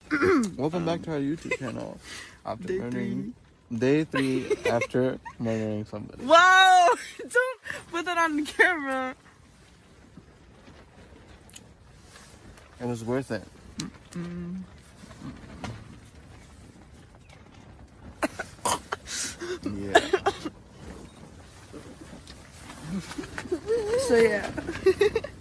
Welcome back to our YouTube channel. After Day murdering, day 3 after murdering somebody. Whoa! Don't put that on the camera. It was worth it. Yeah. So yeah.